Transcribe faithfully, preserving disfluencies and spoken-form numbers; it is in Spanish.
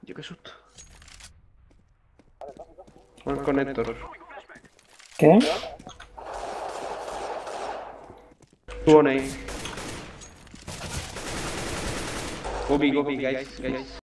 Yo qué susto. Buen conector. ¿Qué? Subo ahí. Copy, copy, guys, guys.